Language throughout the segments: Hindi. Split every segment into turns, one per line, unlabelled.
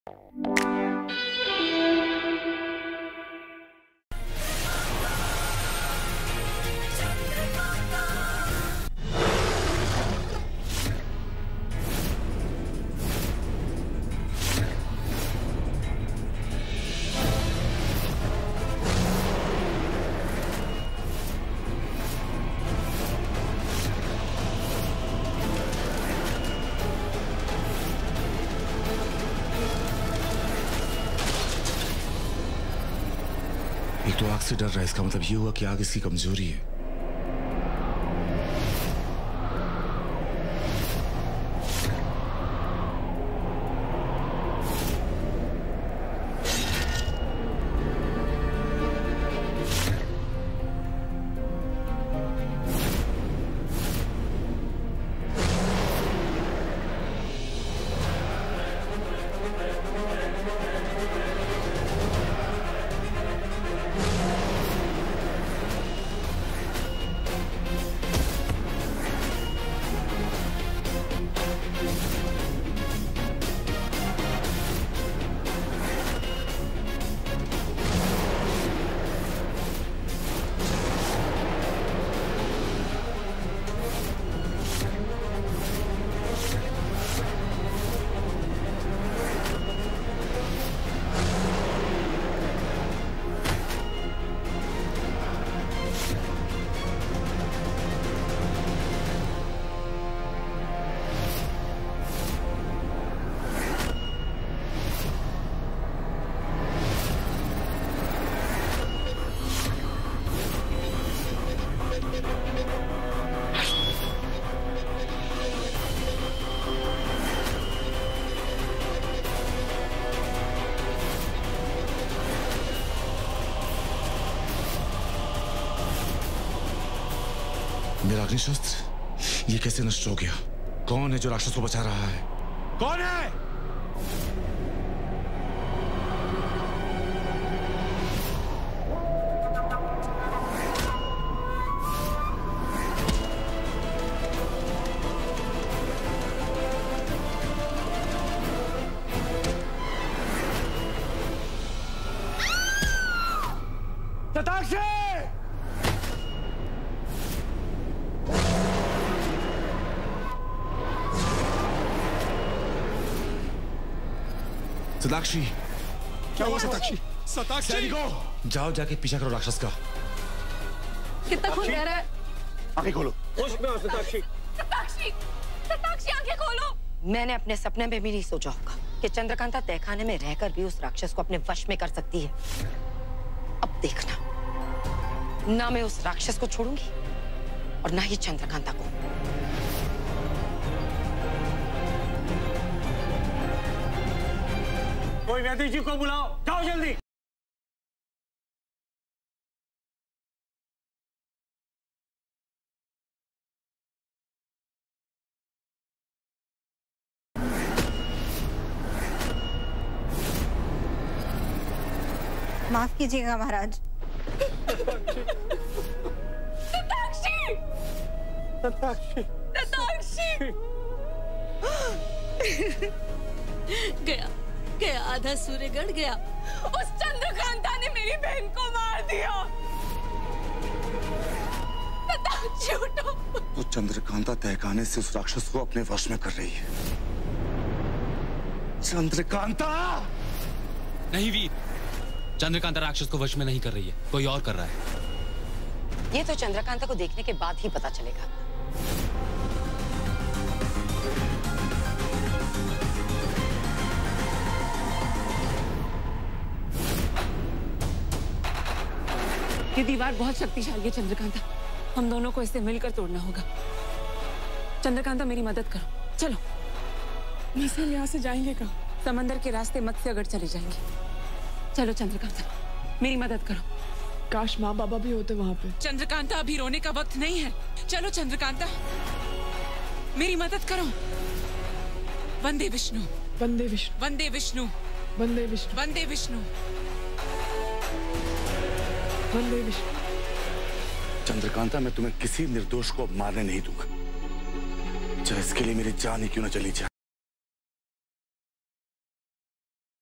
एक तो आग से डर रहा है, इसका मतलब ये हुआ कि आग इसकी कमजोरी है। मेरा अग्निशस्त्र ये कैसे नष्ट हो गया? कौन है जो राक्षस को बचा रहा है? कौन है? शताक्षी! शताक्षी!
क्या हुआ शताक्षी? शताक्षी!
सैनिकों, जाओ जाके पीछा करो राक्षस का।
कितना खून बह रहा है?
आंखें खोलो।
होश में आओ शताक्षी।
शताक्षी! शताक्षी आंखें खोलो। मैंने अपने सपने में भी नहीं सोचा होगा कि चंद्रकांता तहखाने में रहकर भी उस राक्षस को अपने वश में कर सकती है। अब देखना, ना मैं उस राक्षस को छोड़ूंगी और ना ही चंद्रकांता को।
कोई वैद्य जी को बुलाओ, जाओ जल्दी।
माफ कीजिएगा महाराज।
शताक्षी!
शताक्षी!
शताक्षी! गया गया, आधा सूर्यगढ़ गया। उस चंद्रकांता ने मेरी बहन को मार दिया। शताक्षी उठो।
तो चंद्रकांता तहखाने से उस राक्षस को अपने वश में कर रही है। चंद्रकांता!
नहीं वीर, चंद्रकांता राक्षस को वश में नहीं कर रही है, कोई और कर रहा है।
ये तो चंद्रकांता को देखने के बाद ही पता चलेगा। ये दीवार बहुत शक्तिशाली है चंद्रकांता, हम दोनों को इसे मिलकर तोड़ना होगा। चंद्रकांता मेरी मदद करो, चलो।
वैसे यहाँ से जाएंगे कहाँ?
समंदर के रास्ते मत्स्यगढ़ चले जाएंगे। चलो चंद्रकांता, मेरी मदद करो।
काश माँ बाबा भी होते वहाँ पे।
चंद्रकांता, अभी रोने का वक्त नहीं है। चलो चंद्रकांता, मेरी मदद करो। वंदे विष्णु,
वंदे विष्णु,
वंदे विष्णु,
वंदे विष्णु,
वंदे विष्णु,
वंदे विष्णु।
चंद्रकांता, मैं तुम्हें किसी निर्दोष को मारने नहीं दूंगा, चाहे इसके लिए मेरी जान ही क्यों न चली जाए।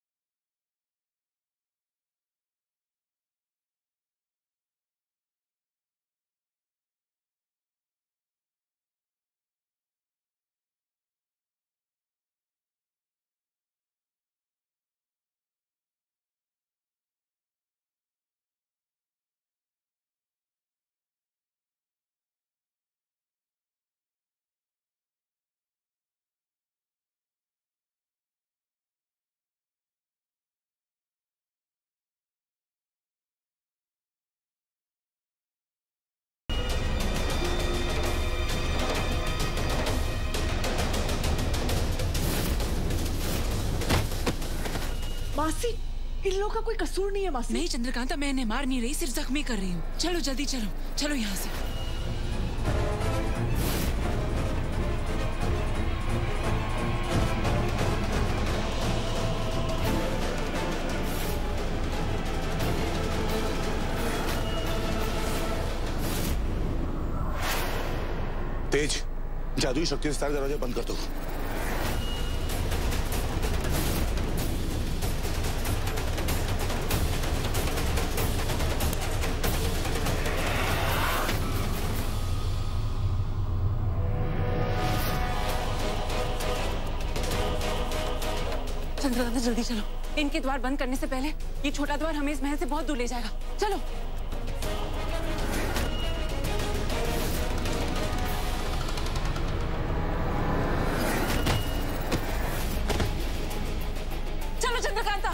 मासी, इन लोगों का कोई कसूर नहीं है मासी।
नहीं चंद्रकांता, मैं इन्हें मार नहीं रही, सिर्फ जख्मी कर रही हूँ। चलो जल्दी चलो, चलो यहाँ से।
तेज, जादुई शक्ति से सारे दरवाजे बंद कर दो।
चंद्रकांता जल्दी चलो, इनके द्वार बंद करने से पहले ये छोटा द्वार हमें इस महल से बहुत दूर ले जाएगा। चलो चलो चंद्रकांता।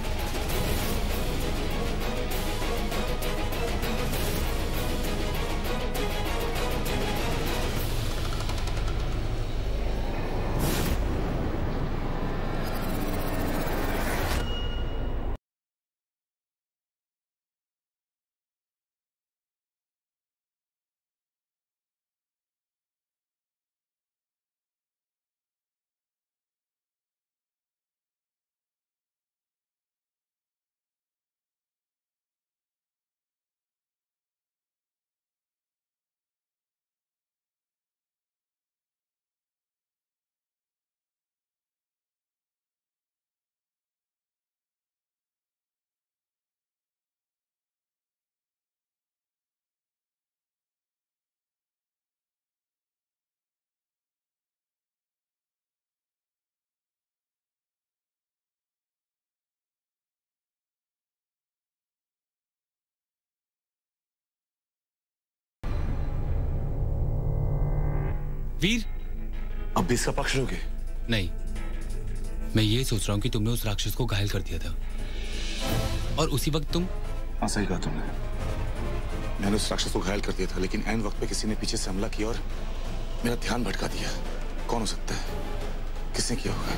वीर,
अब भी इसका पक्ष लोगे?
नहीं, मैं ये सोच रहा हूँ कि तुमने उस राक्षस को घायल कर दिया था और उसी वक्त तुम।
हाँ सही कहा तुमने, मैंने उस राक्षस को घायल कर दिया था, लेकिन ऐन वक्त पे किसी ने पीछे से हमला किया और मेरा ध्यान भटका दिया। कौन हो सकता है? किसने किया होगा?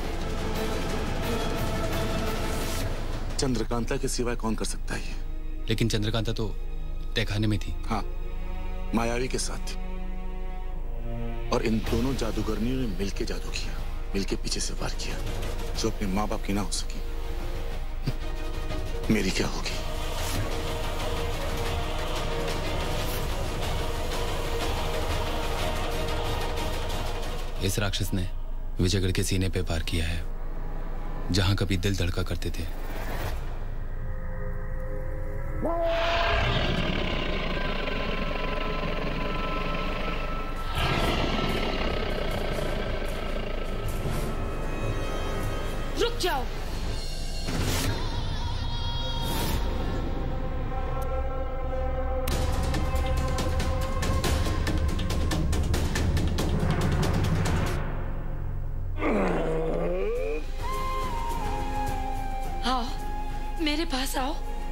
चंद्रकांता के सिवाय कौन कर सकता है ये?
लेकिन चंद्रकांता तो तहखाने में थी।
हाँ, मायावी के साथ थी और इन दोनों जादूगरनियों ने मिलके जादू किया, मिलके पीछे से वार किया, जो अपने माँ बाप की ना हो सकी। मेरी क्या होगी?
इस राक्षस ने विजयगढ़ के सीने पे वार किया है, जहां कभी दिल धड़का करते थे।
रुक जाओ। आओ, मेरे पास आओ।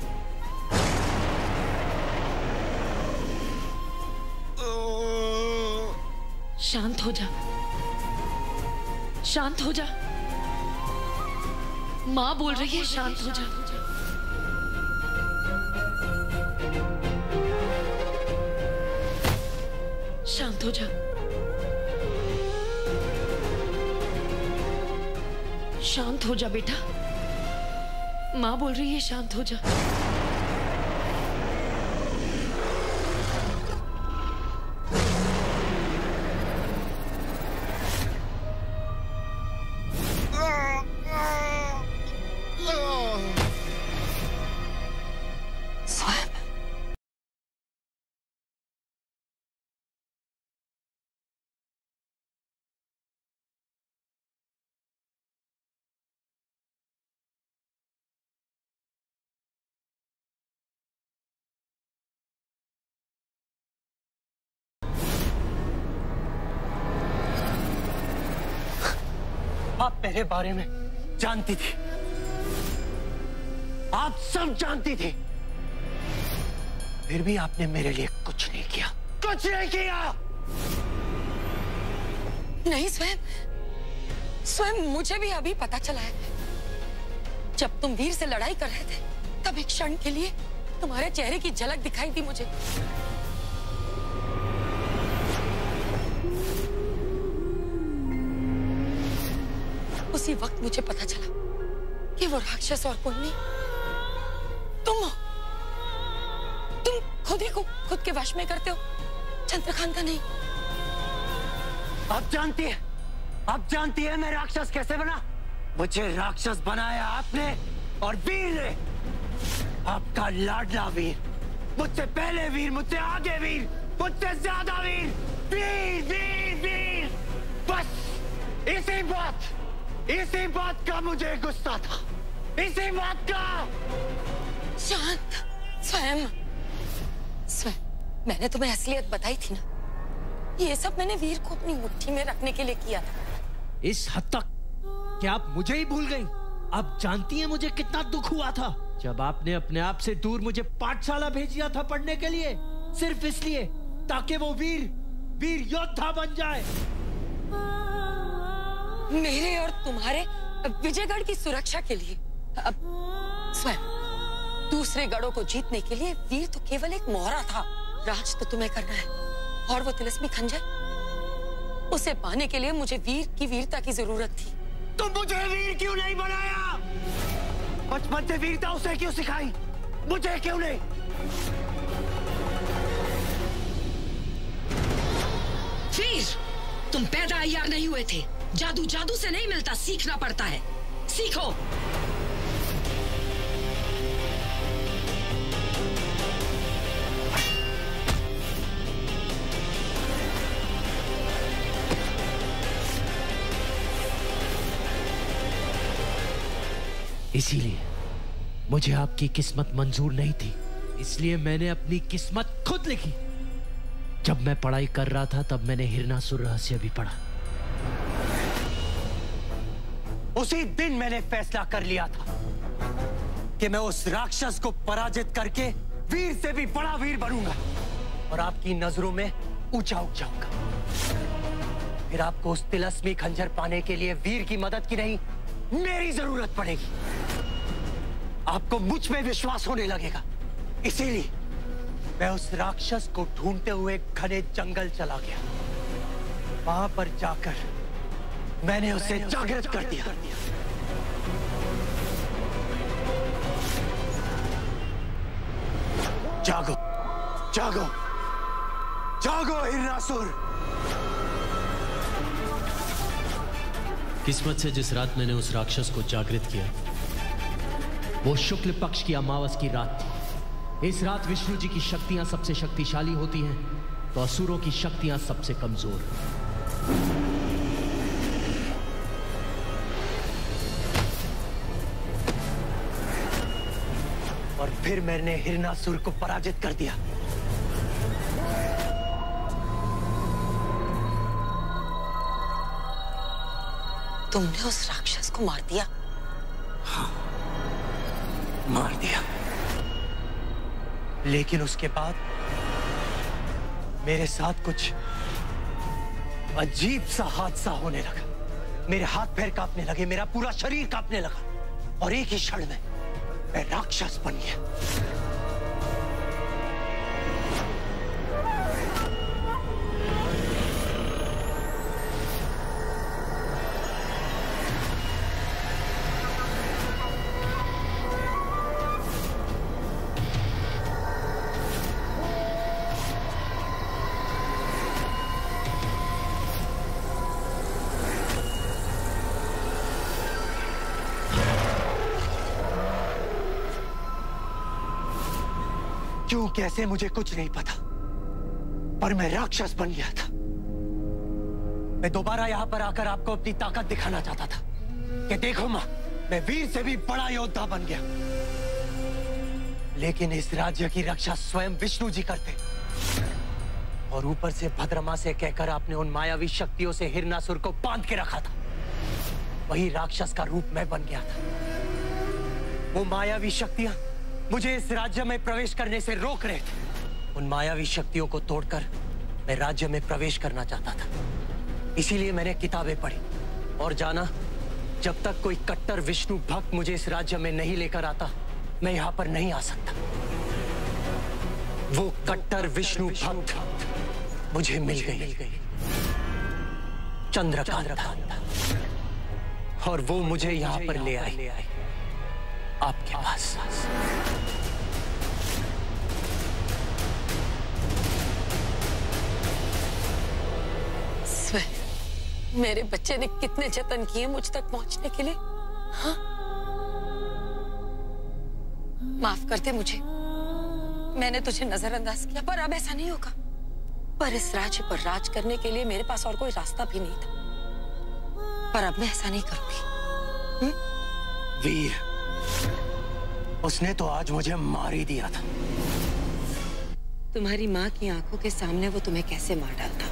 शांत हो जा, शांत हो जा। माँ बोल रही है, शांत हो जा। शांत हो जा, शांत हो जा बेटा। माँ बोल रही है, शांत हो जा।
आप मेरे बारे में जानती थी, आप सब जानती थी, फिर भी आपने मेरे लिए कुछ नहीं किया, कुछ नहीं किया।
नहीं, स्वयं मुझे भी अभी पता चला है जब तुम वीर से लड़ाई कर रहे थे तब एक क्षण के लिए तुम्हारे चेहरे की झलक दिखाई दी मुझे। उसी वक्त मुझे पता चला कि वो राक्षस और कोई नहीं, तुम हो। तुम खुद ही को खुद के वश में करते हो, चंद्रकांता नहीं।
आप जानती है मैं राक्षस कैसे बना? मुझे राक्षस बनाया आपने और वीर ने, आपका लाडला वीर, मुझसे पहले वीर, मुझसे आगे वीर, मुझसे ज्यादा वीर, वीर वीर वीर। बस इसी बात का मुझे गुस्सा था, इसी बात का।
शांत, स्वयं मैंने तुम्हें असलियत बताई थी ना। ये सब मैंने वीर को अपनी मुट्ठी में रखने के लिए किया था।
इस हद तक कि आप मुझे ही भूल गई? आप जानती हैं मुझे कितना दुख हुआ था जब आपने अपने आप से दूर मुझे पाठशाला भेज दिया था पढ़ने के लिए, सिर्फ इसलिए ताकि वो वीर योद्धा बन जाए।
मेरे और तुम्हारे विजयगढ़ की सुरक्षा के लिए। अब स्वयं दूसरे गढ़ों को जीतने के लिए वीर तो केवल एक मोहरा था। राज तो तुम्हें करना है, और वो तिलस्मी खंजर, उसे पाने के लिए मुझे वीर की वीरता की जरूरत थी।
तुम मुझे वीर क्यों नहीं बनाया? बचपन से वीरता उसे क्यों सिखाई? मुझे क्यों नहीं?
वीर, तुम पैदा अय्यार नहीं हुए थे। जादू से नहीं मिलता, सीखना पड़ता है। सीखो।
इसीलिए मुझे आपकी किस्मत मंजूर नहीं थी, इसलिए मैंने अपनी किस्मत खुद लिखी। जब मैं पढ़ाई कर रहा था तब मैंने हिरणासुर रहस्य भी पढ़ा।
उसी दिन मैंने फैसला कर लिया था कि मैं उस राक्षस को पराजित करके वीर से भी बड़ा वीर बनूंगा और आपकी नजरों में ऊंचा उठ जाऊंगा। फिर आपको उस तिलस्मी खंजर पाने के लिए वीर की मदद की नहीं, मेरी जरूरत पड़ेगी। आपको मुझ में विश्वास होने लगेगा। इसीलिए मैं उस राक्षस को ढूंढते हुए घने जंगल चला गया। वहां पर जाकर मैंने उसे जागृत कर दिया। जागो, जागो, जागो हिरणासुर।
किस्मत से जिस रात मैंने उस राक्षस को जागृत किया वो शुक्ल पक्ष की अमावस की रात थी। इस रात विष्णु जी की शक्तियां सबसे शक्तिशाली होती हैं तो असुरों की शक्तियां सबसे कमजोर।
और फिर मैंने हिरणासुर को पराजित कर दिया।
तुमने उस राक्षस को मार दिया?
हाँ, मार दिया। लेकिन उसके बाद मेरे साथ कुछ अजीब सा हादसा होने लगा। मेरे हाथ पैर कांपने लगे, मेरा पूरा शरीर कांपने लगा और एक ही क्षण में मैं राक्षस बन गया। क्यों कैसे मुझे कुछ नहीं पता, पर मैं राक्षस बन गया था। मैं दोबारा यहां पर आकर आपको अपनी ताकत दिखाना चाहता था कि देखो मां, मैं वीर से भी बड़ा योद्धा बन गया। लेकिन इस राज्य की रक्षा स्वयं विष्णु जी करते, और ऊपर से भद्रमा से कहकर आपने उन मायावी शक्तियों से हिरणासुर को बांध के रखा था। वही राक्षस का रूप मैं बन गया था। वो मायावी शक्तियां मुझे इस राज्य में प्रवेश करने से रोक रहे थे। उन मायावी शक्तियों को तोड़कर मैं राज्य में प्रवेश करना चाहता था। इसीलिए मैंने किताबें पढ़ी और जाना जब तक कोई कट्टर विष्णु भक्त मुझे इस राज्य में नहीं लेकर आता, मैं यहां पर नहीं आ सकता। वो कट्टर विष्णु भक्त मुझे मिल गई, चंद्रकांता, और वो मुझे यहां पर ले आए आपके पास।
मेरे बच्चे ने कितने जतन किए मुझ तक पहुंचने के लिए। हाँ? माफ कर दे मुझे, मैंने तुझे नजरअंदाज किया, पर अब ऐसा नहीं होगा। पर इस राज्य पर राज करने के लिए मेरे पास और कोई रास्ता भी नहीं था, पर अब मैं ऐसा नहीं करूंगी।
वीर, उसने तो आज मुझे मार ही दिया था।
तुम्हारी माँ की आंखों के सामने वो तुम्हें कैसे मार डालता?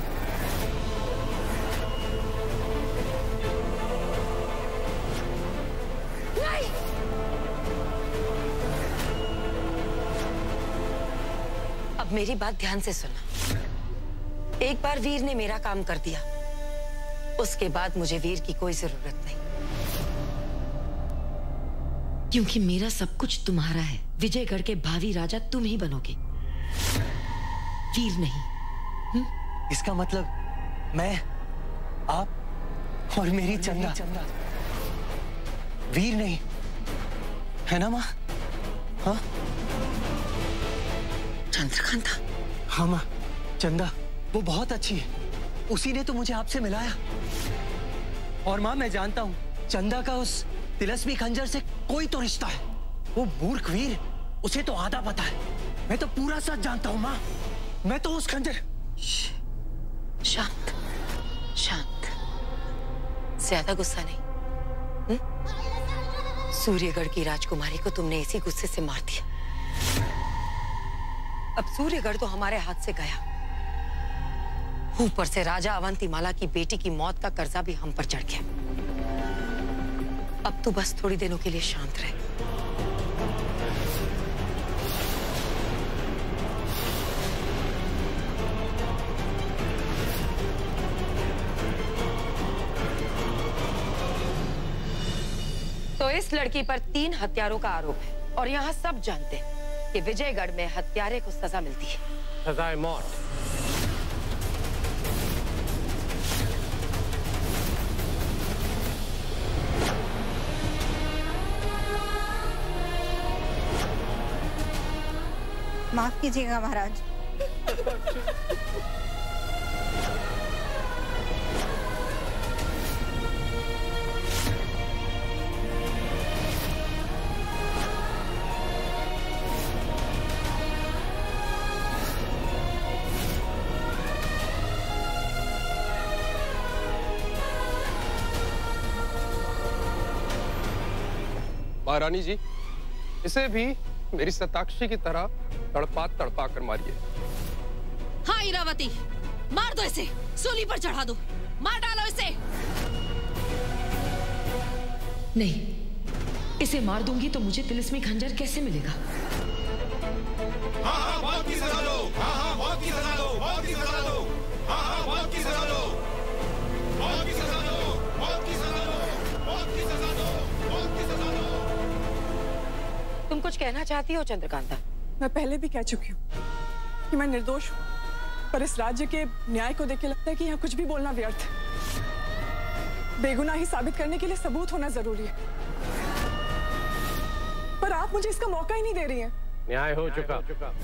अब मेरी बात ध्यान से सुनना। एक बार वीर ने मेरा काम कर दिया, उसके बाद मुझे वीर की कोई जरूरत नहीं, क्योंकि मेरा सब कुछ तुम्हारा है। विजयगढ़ के भावी राजा तुम ही बनोगे, वीर नहीं।
इसका मतलब मैं, आप और मेरी चंदा वीर नहीं है ना माँ? हाँ
चंद्रकांता।
हाँ माँ, चंदा वो बहुत अच्छी है, उसी ने तो मुझे आपसे मिलाया। और माँ, मैं जानता हूँ चंदा का उस तिलस्मी खंजर से कोई तो रिश्ता है। वो मूर्ख वीर, उसे तो आधा पता है, मैं तो पूरा सच जानता हूँ माँ। मैं तो उस खंजर।
शांत शांत, ज्यादा गुस्सा नहीं। सूर्यगढ़ की राजकुमारी को तुमने इसी गुस्से से मार दिया। अब सूर्यगढ़ तो हमारे हाथ से गया, ऊपर से राजा अवंतीमाला की बेटी की मौत का कर्जा भी हम पर चढ़ गया। अब तू बस थोड़ी दिनों के लिए शांत रह। तो इस लड़की पर 3 हत्यारों का आरोप है, और यहाँ सब जानते हैं कि विजयगढ़ में हत्यारे को सजा मिलती है,
सजाए मौत।
माफ कीजिएगा महाराज।
महारानी जी, इसे भी मेरी सताक्षी की तरह तड़पा कर मारिए।
हाँ इरावती, मार दो इसे, सूली पर चढ़ा दो, मार डालो इसे।
नहीं, इसे मार दूंगी तो मुझे तिलिस्मी खंजर कैसे मिलेगा?
हाँ हाँ मौत की सजा दो, हाँ हाँ मौत की सजा दो, मौत की सजा दो, हाँ हाँ मौत की सजा दो, मौत की सजा दो, मौत की सजा दो, मौत की सजा दो, मौत की सजा दो।
तुम कुछ कहना चाहती हो चंद्रकांता?
मैं पहले भी कह चुकी हूँ कि मैं निर्दोष हूँ, पर इस राज्य के न्याय को देख के लगता है कि यहाँ कुछ भी बोलना व्यर्थ है। बेगुनाही साबित करने के लिए सबूत होना जरूरी है, पर आप मुझे इसका मौका ही नहीं दे रही हैं।
न्याय हो चुका,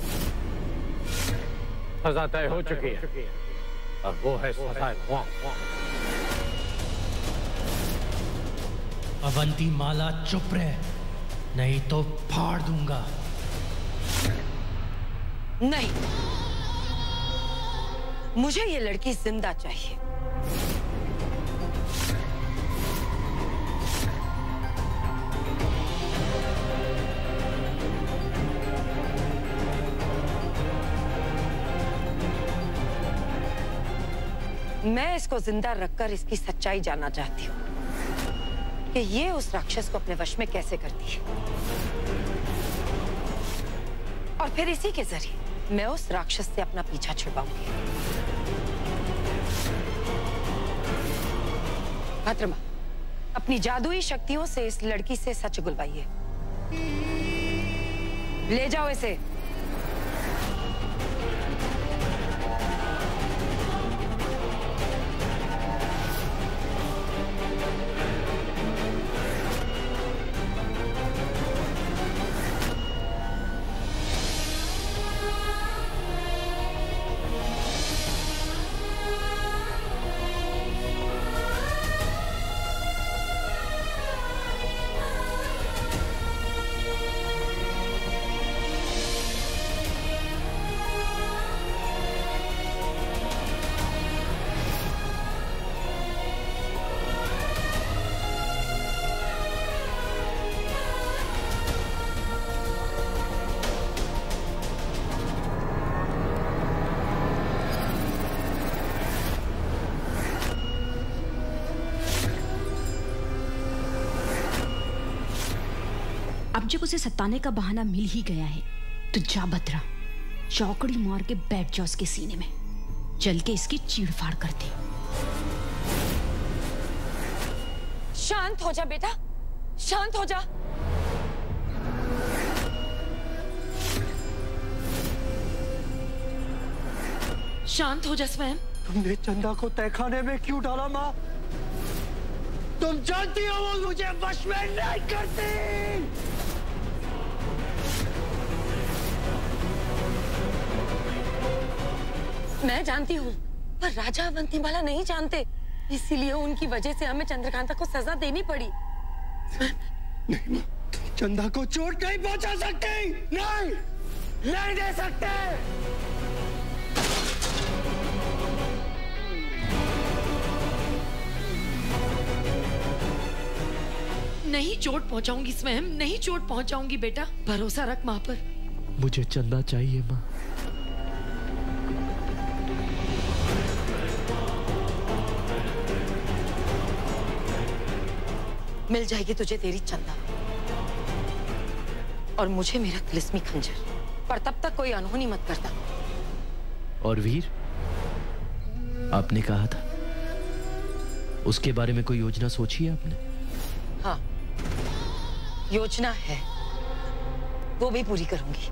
सजा तय हो चुकी है, अब वो है सजाए मौत।
अवंतीमाला चुप रहे, नहीं तो फाड़ दूंगा।
नहीं, मुझे ये लड़की जिंदा चाहिए। मैं इसको जिंदा रखकर इसकी सच्चाई जानना चाहती हूँ कि ये उस राक्षस को अपने वश में कैसे करती है, और फिर इसी के जरिए मैं उस राक्षस से अपना पीछा छुड़वाऊंगी। भद्रमा, अपनी जादुई शक्तियों से इस लड़की से सच उगलवाइए। ले जाओ इसे।
अब जब उसे सताने का बहाना मिल ही गया है तो जा भद्रा, चौकड़ी मार के बैठ जा उसके सीने में, चल के इसकी चीड़-फाड़ कर दे।
शांत हो जा बेटा, शांत हो जा। शांत हो जा स्वयं।
तुमने चंदा को तहखाने में क्यों डाला माँ? तुम जानती हो वो मुझे वश में नहीं करती।
मैं जानती हूँ, पर राजा अवंतीमाला नहीं जानते, इसीलिए उनकी वजह से हमें चंद्रकांता को सजा देनी पड़ी।
नहीं माँ, तुम चंदा को चोट नहीं पहुंचा सकती। नहीं, नहीं दे सकते।
नहीं चोट पहुंचाऊंगी स्वयं, नहीं चोट पहुंचाऊंगी बेटा, भरोसा रख माँ पर।
मुझे चंदा चाहिए माँ।
मिल जाएगी तुझे तेरी चंदा और मुझे मेरा तिलिस्मी खंजर, पर तब तक कोई अनहोनी मत करता।
और वीर, आपने कहा था उसके बारे में कोई योजना सोची है आपने?
हाँ, योजना है, वो भी पूरी करूंगी।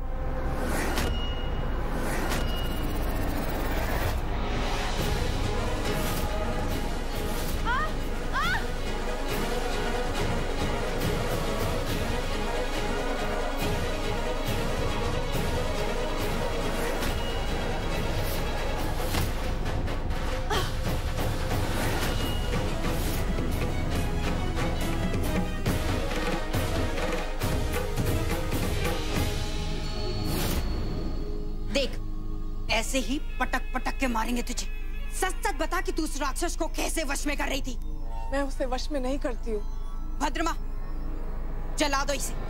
ऐसे ही पटक पटक के मारेंगे तुझे। सच सच बता कि तू उस राक्षस को कैसे वश में कर रही थी?
मैं उसे वश में नहीं करती हूँ।
भद्रमा, जला दो इसे।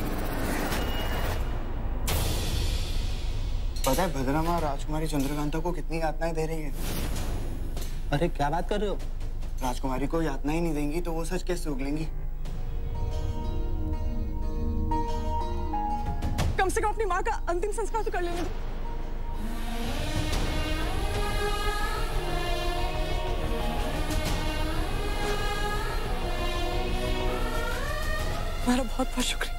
पता है भद्रमा राजकुमारी चंद्रकांता को कितनी यातनाएं दे रही है?
अरे क्या बात कर रहे हो?
राजकुमारी को यातनाएं नहीं देंगी तो वो सच कैसे उगलेंगी?
कम से कम अपनी माँ का अंतिम संस्कार तो कर लेने दो। तुम्हारा बहुत बहुत शुक्रिया।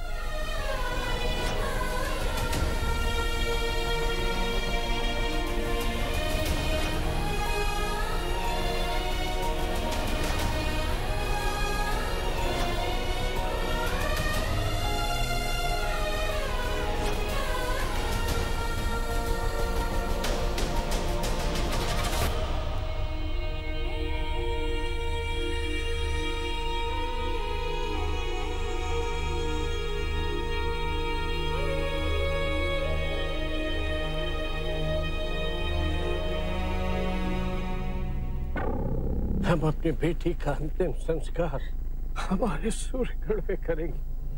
हम अपनी बेटी का अंतिम संस्कार हमारे सूर्यगढ़ में करेंगे।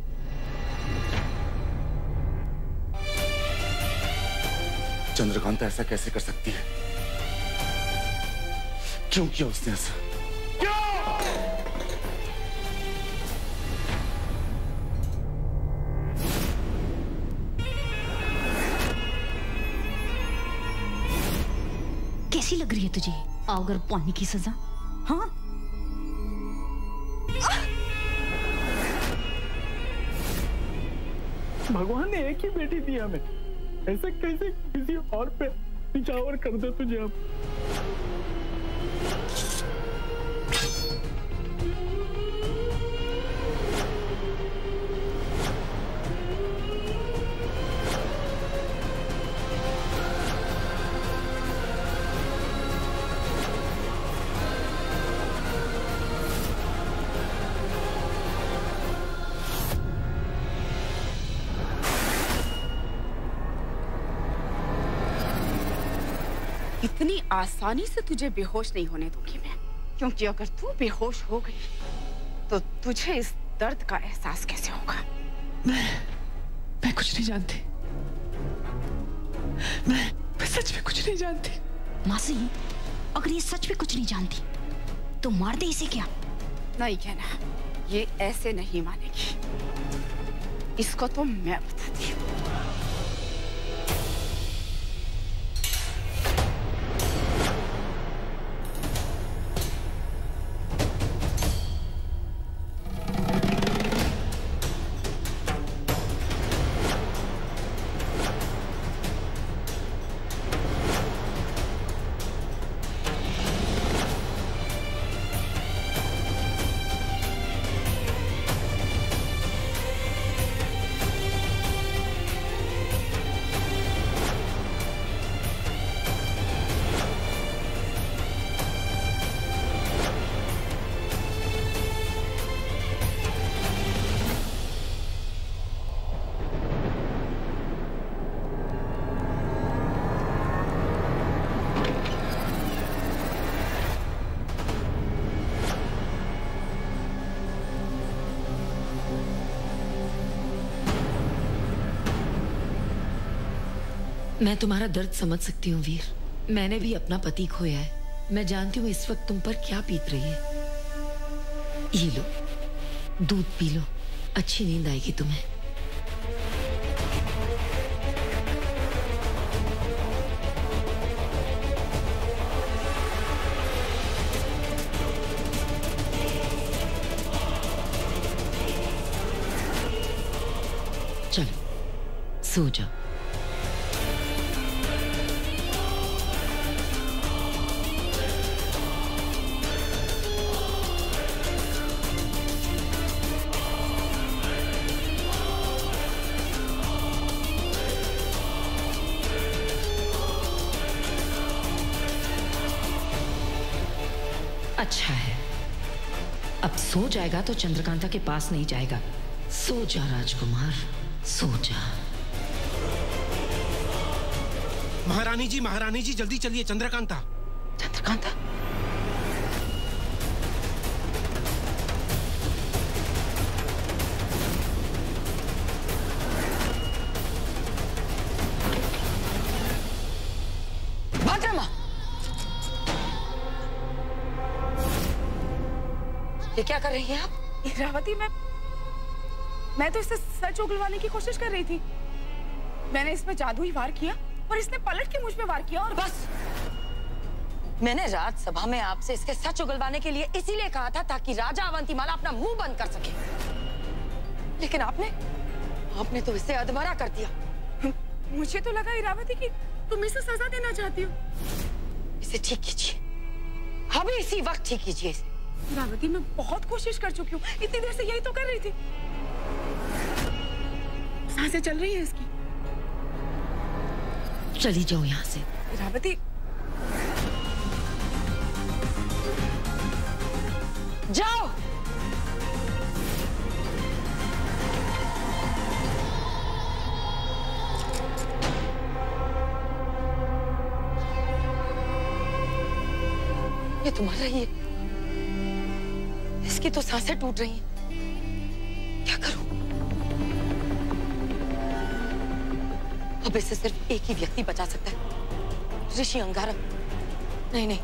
चंद्रकांता ऐसा कैसे कर सकती है? क्यों किया उसने ऐसा?
कैसी लग रही है तुझे अगर पानी की सजा? हाँ,
भगवान ने एक ही बेटी दी हमें, ऐसे कैसे किसी और पे निछावर कर दे तुझे अब।
इतनी आसानी से तुझे बेहोश नहीं होने दूंगी मैं, क्योंकि अगर तू बेहोश हो गई तो तुझे इस दर्द का एहसास कैसे होगा।
मैं कुछ नहीं जानती। मैं सच में कुछ नहीं जानती।
मासी, अगर ये सच में कुछ नहीं जानती तो मार दे इसे क्या?
नहीं कहना, ये ऐसे नहीं मानेगी। इसको तो मैं बताती हूँ।
मैं तुम्हारा दर्द समझ सकती हूँ वीर। मैंने भी अपना पति खोया है। मैं जानती हूँ इस वक्त तुम पर क्या बीत रही है। ये लो, दूध पी लो, अच्छी नींद आएगी तुम्हें। चलो सो जाओ। अच्छा है, अब सो जाएगा तो चंद्रकांता के पास नहीं जाएगा। सो जा राजकुमार, सो जा।
महारानी जी जल्दी चलिए। चंद्रकांता।
चंद्रकांता? भाद्रमा, ये क्या कर रही हैं आप?
इरावती, मैं तो इसे सच उगलवाने की कोशिश कर रही थी। मैंने इसमें जादुई वार किया और इसने पलट के मुझ पे वार किया और
बस। मैंने राज्यसभा में आपसे इसके सच उगलवाने के लिए इसीलिए कहा था ताकि राजा अवंतीमाला अपना मुंह बंद कर सके, लेकिन आपने तो इसे अधमरा कर दिया।
मुझे तो लगा इरावती कि तुम इसे सजा देना चाहती हो।
इसे ठीक कीजिए, अभी इसी वक्त ठीक कीजिए इसे।
इरावती, मैं बहुत कोशिश कर चुकी हूँ, इतनी देर से यही तो कर रही थी। सांसें चल रही है इसकी।
चली जाओ यहाँ से।
इरावती,
जाओ। ये तुम्हारा ही है। इसकी तो सांसें टूट रही हैं। क्या करूं? अब इसे सिर्फ एक ही व्यक्ति बचा सकता है, ऋषि अंगारक। नहीं,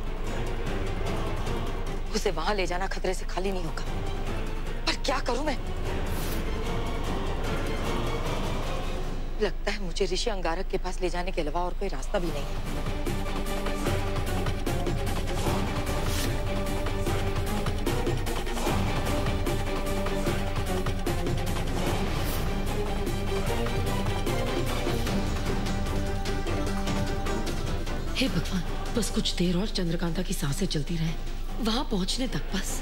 उसे वहां ले जाना खतरे से खाली नहीं होगा। पर क्या करूं मैं? लगता है मुझे ऋषि अंगारक के पास ले जाने के अलावा और कोई रास्ता भी नहीं है। हे भगवान, बस कुछ देर और चंद्रकांता की सांसें चलती रहे, वहां पहुंचने तक बस।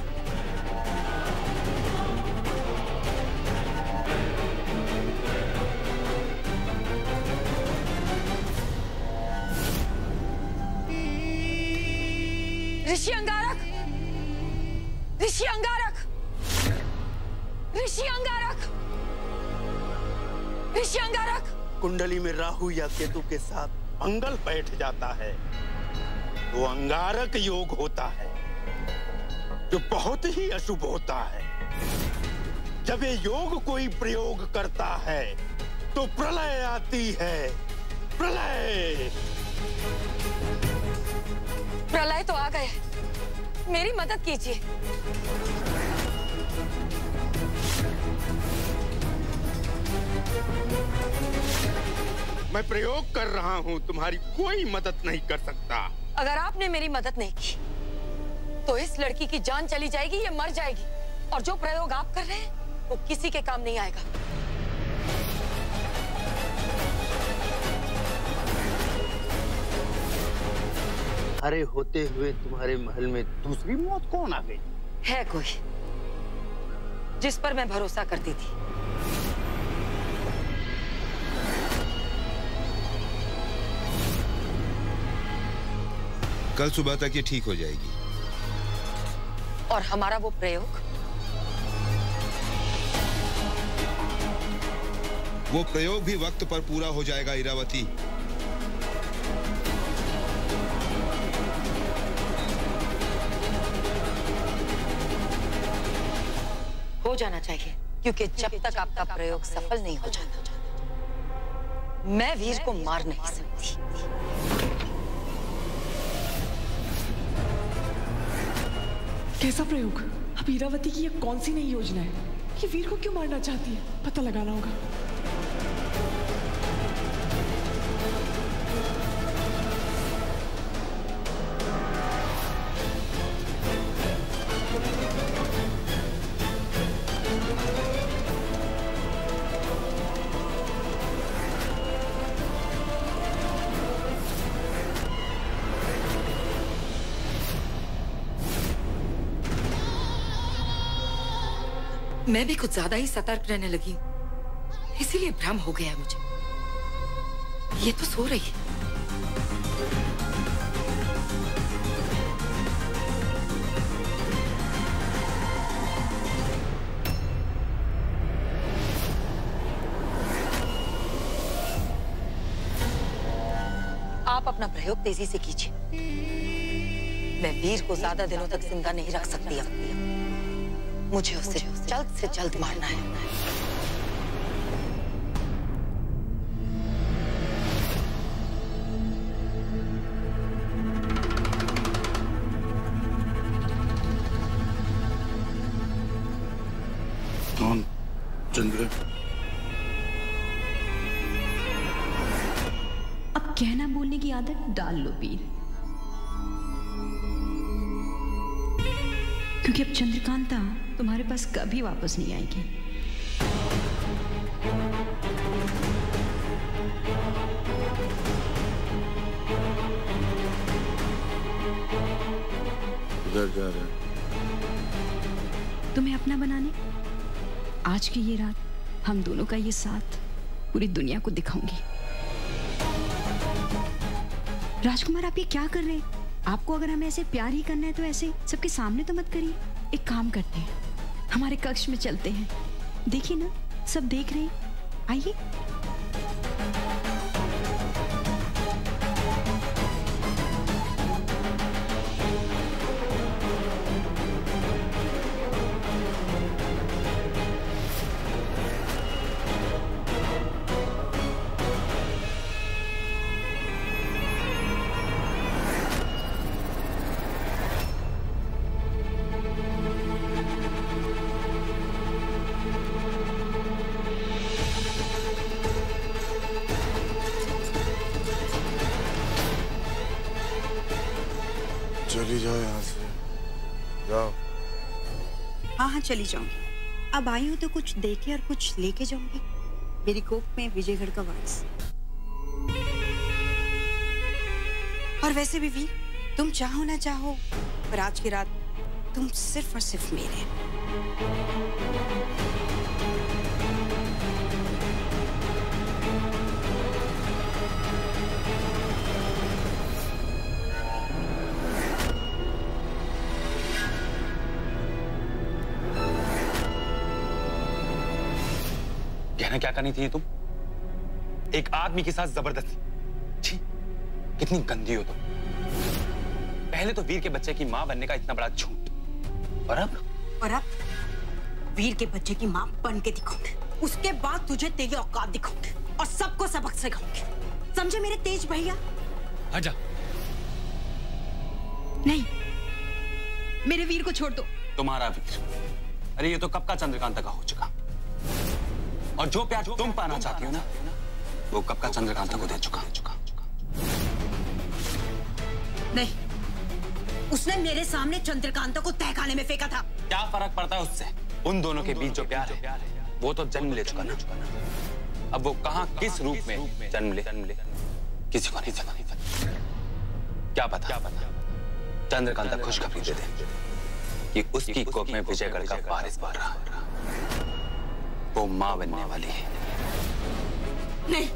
ऋषि अंगारक! ऋषि अंगारक! ऋषि अंगारक! ऋषि अंगारक!
कुंडली में राहु या केतु के साथ मंगल बैठ जाता है तो अंगारक योग होता है, जो बहुत ही अशुभ होता है। जब ये योग कोई प्रयोग करता है तो प्रलय आती है। प्रलय!
प्रलय तो आ गए, मेरी मदद कीजिए।
मैं प्रयोग कर रहा हूं, तुम्हारी कोई मदद नहीं कर सकता।
अगर आपने मेरी मदद नहीं की तो इस लड़की की जान चली जाएगी, ये मर जाएगी। और जो प्रयोग आप कर रहे हैं वो किसी के काम नहीं आएगा।
अरे होते हुए तुम्हारे महल में दूसरी मौत कौन आ गई?
है कोई जिस पर मैं भरोसा करती थी।
कल सुबह तक ये ठीक हो जाएगी।
और हमारा वो प्रयोग?
वो प्रयोग भी वक्त पर पूरा हो जाएगा इरावती।
हो जाना चाहिए, क्योंकि जब तक आपका प्रयोग सफल नहीं हो जाता मैं वीर को मार नहीं सकती।
कैसा प्रयोग? अब इरावती की ये कौन सी नई योजना है? ये वीर को क्यों मारना चाहती है? पता लगाना होगा।
मैं भी कुछ ज्यादा ही सतर्क रहने लगी हूँ, इसीलिए भ्रम हो गया मुझे। ये तो सो रही है। आप अपना प्रयोग तेजी से कीजिए। मैं वीर को ज्यादा दिनों तक जिंदा नहीं रख सकती अब। मुझे उसे जल्द से जल्द मारना है।
कौन? चंद्र?
अब कहना बोलने की आदत डाल लो वीर, क्योंकि अब चंद्रकांता तुम्हारे पास कभी वापस नहीं आएगी।
उधर जा रहे हैं?
तुम्हें अपना बनाने। आज की ये रात हम दोनों का ये साथ पूरी दुनिया को दिखाऊंगी। राजकुमार, आप ये क्या कर रहे हैं? आपको अगर हमें ऐसे प्यार ही करना है तो ऐसे सबके सामने तो मत करिए। एक काम करते हैं, हमारे कक्ष में चलते हैं। देखिए ना, सब देख रहे हैं। आइए।
चली जाओ यहाँ से, जाओ।
हाँ हाँ चली जाऊंगी। अब आई हूँ तो कुछ देके और कुछ लेके जाऊंगी। मेरी कोख में विजयगढ़ का वारिस। और वैसे भी वीर, तुम चाहो ना चाहो, पर आज की रात तुम सिर्फ और सिर्फ मेरे।
कहना क्या करनी थी तुम? एक आदमी के साथ जबरदस्ती। छी, कितनी गंदी हो तुम। पहले तो वीर के बच्चे की मां बनने का इतना बड़ा झूठ, और अब
वीर के बच्चे की मां बन के दिखाऊंगी। उसके बाद तुझे तेरी औकात दिखाऊंगी और सबको सबक सिखाऊंगी। समझे मेरे तेज भैया?
आजा।
नहीं, मेरे वीर को छोड़ दो।
तुम्हारा वीर? अरे ये तो कब का चंद्रकांता का हो चुका, और जो प्यार तुम पाना चाहती हो ना, वो कब का चंद्रकांता को दे चुका।
नहीं, उसने मेरे सामने चंद्रकांता को तहखाने में फेंका था।
क्या फर्क पड़ता है उससे? उन दोनों के बीच जो प्यार है वो तो जन्म ले चुका ना। अब वो कहां किस रूप में जन्म ले किसी को नहीं पता। क्या पता चंद्रकांता खुशखबरी दे दे कि उसकी कोख में विजयगढ़ का वारिस बढ़ रहा है, वो मां बनने वाली है।
नहीं।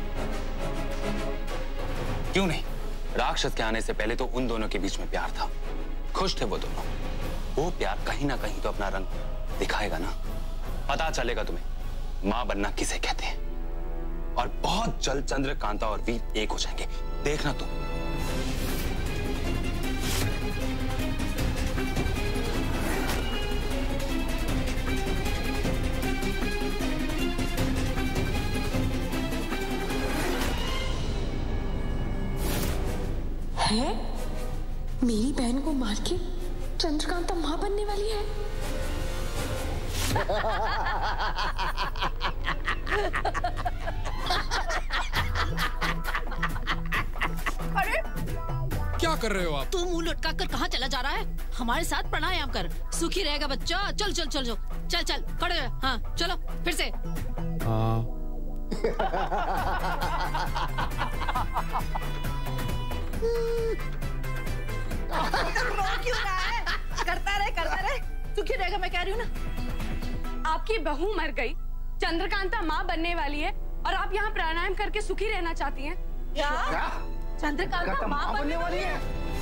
क्यों नहीं? राक्षस के आने से पहले तो उन दोनों के बीच में प्यार था, खुश थे वो दोनों। वो प्यार कहीं ना कहीं तो अपना रंग दिखाएगा ना। पता चलेगा तुम्हें मां बनना किसे कहते हैं, और बहुत जल्द चंद्रकांता और वीर एक हो जाएंगे, देखना तुम।
है? मेरी बहन को मार के चंद्रकांता मां बनने वाली है?
अरे
क्या कर रहे हो आप?
तू मुंह लटका कर कहाँ चला जा रहा है? हमारे साथ प्राणायाम कर, सुखी रहेगा बच्चा। चल चल चल चल चल चल खड़े रह। हाँ चलो फिर से।
रो क्यों रहा है? करता रहे सुखी रहेगा, मैं कह रही हूँ ना।
आपकी बहू मर गई, चंद्रकांता माँ बनने वाली है, और आप यहाँ प्राणायाम करके सुखी रहना चाहती हैं?
क्या?
चंद्रकांता माँ बनने वाली है?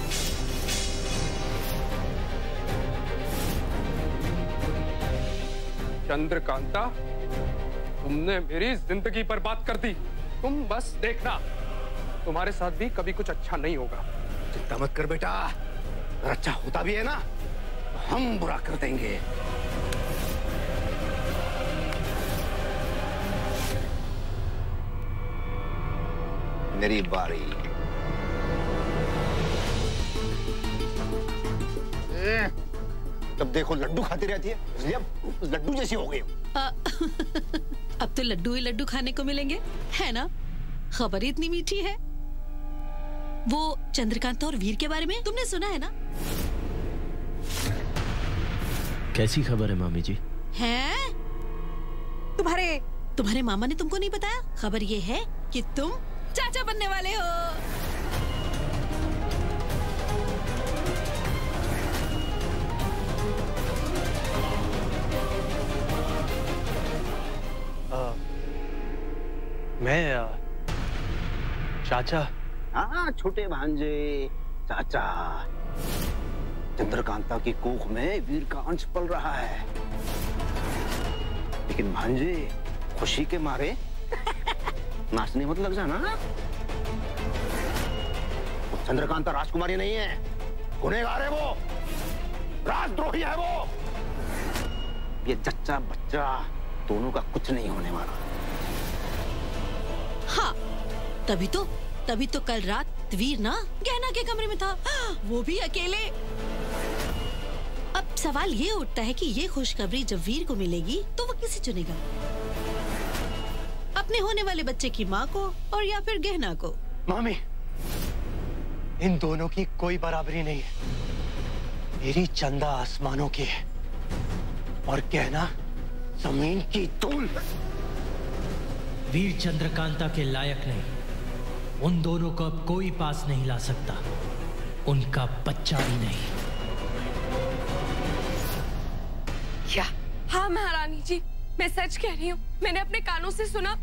चंद्रकांता, तुमने मेरी जिंदगी बर्बाद कर दी। तुम बस देखना, तुम्हारे साथ भी कभी कुछ अच्छा नहीं होगा।
चिंता मत कर बेटा, अगर अच्छा होता भी है ना तो हम बुरा कर देंगे। मेरी बारी। तब देखो लड्डू खाती रहती है, इसलिए अब लड्डू जैसी हो गई।
अब तो लड्डू ही लड्डू खाने को मिलेंगे, है ना? खबर इतनी मीठी है। वो चंद्रकांता और वीर के बारे में तुमने सुना है ना?
कैसी खबर है मामी जी?
हैं? तुम्हारे मामा ने तुमको नहीं बताया? खबर ये है कि तुम चाचा बनने वाले हो।
मैं चाचा।
हाँ छोटे भांजे, चाचा। चंद्रकांता की कोख में वीर का अंश पल रहा है, लेकिन भांजे खुशी के मारे नाचने मत लग जाना। चंद्रकांता राजकुमारी नहीं है, गुनहगार है वो, राजद्रोही है वो। ये जच्चा बच्चा दोनों का कुछ नहीं होने वाला।
हाँ, तभी तो कल रात वीर ना गहना के कमरे में था, वो भी अकेले। अब सवाल ये उठता है कि ये खुशखबरी जब वीर को मिलेगी तो वो किसे चुनेगा? अपने होने वाले बच्चे की माँ को और या फिर गहना को?
मामी, इन दोनों की कोई बराबरी नहीं है। मेरी चंदा आसमानों की है और गहना जमीन की धूल।
वीर चंद्रकांता के लायक नहीं, उन दोनों को अब कोई पास नहीं ला सकता, उनका बच्चा भी नहीं।
क्या? हाँ महारानी जी, मैं सच कह रही हूँ, मैंने अपने कानों से सुना।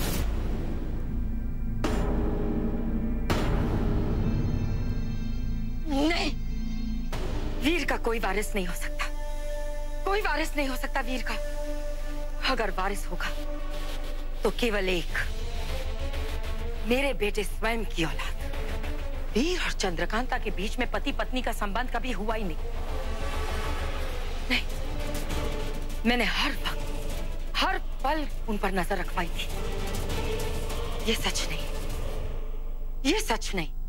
नहीं, वीर का कोई वारिस नहीं हो सकता, कोई वारिस नहीं हो सकता वीर का। अगर वारिस होगा तो केवल एक, मेरे बेटे स्वयं की औलाद। वीर और चंद्रकांता के बीच में पति पत्नी का संबंध कभी हुआ ही नहीं। मैंने हर वक्त हर पल उन पर नजर रखवाई थी। ये सच नहीं, ये सच नहीं।